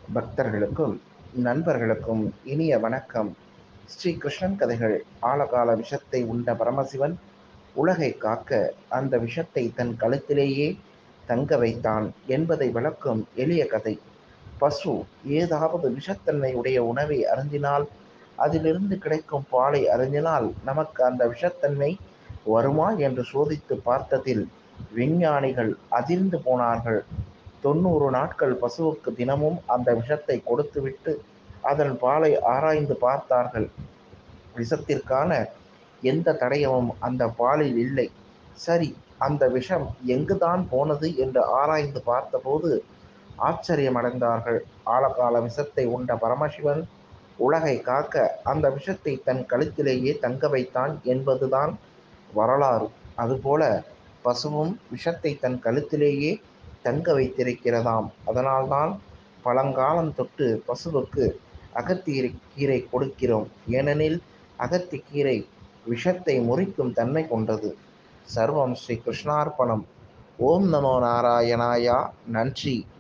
பக்தர்களுக்கும் நண்பர்களுக்கும் இனிய வணக்கம். ஸ்ரீ கிருஷ்ணன் கதைகள். ஆழகால விஷத்தை உண்ட பரமசிவன் உலகை காக்க அந்த விஷத்தை தன் கழுத்திலேயே தங்க வைத்தான் என்பதை விளக்கும் எளிய கதை. பசு ஏதாவது விஷத்தன்மை உடைய உணவை அருந்தினால், அதிலிருந்து கிடைக்கும் பாலை அருந்தினால் நமக்கு அந்த விஷத்தன்மை வருமா என்று சோதித்து பார்த்ததில் விஞ்ஞானிகள் அதிர்ந்து போனார்கள். 90 நாட்கள் பசுவுக்கு தினமும் அந்த விஷத்தை கொடுத்துவிட்டு அதன் பாலை ஆராய்ந்து பார்த்தார்கள். விஷத்திற்கான எந்த தடயமும் அந்த பாலில் இல்லை. சரி, அந்த விஷம் எங்குதான் போனது என்று ஆராய்ந்து பார்த்தபோது ஆச்சரியமடைந்தார்கள். ஆழகால விஷத்தை உண்ட பரமசிவன் உலகை காக்க அந்த விஷத்தை தன் கழுத்திலேயே தங்க வைத்தான் என்பதுதான் வரலாறு. அதுபோல பசுவும் விஷத்தை தன் கழுத்திலேயே தங்க வைத்திருக்கிறதாம். அதனால்தான் பழங்காலம் தொட்டு பசுவுக்கு அகத்திய கீரை கொடுக்கிறோம். ஏனெனில் அகத்தி கீரை விஷத்தை முறிக்கும் தன்மை கொண்டது. சர்வம் ஸ்ரீ கிருஷ்ணார்ப்பணம். ஓம் நமோ நாராயணாயா. நன்றி.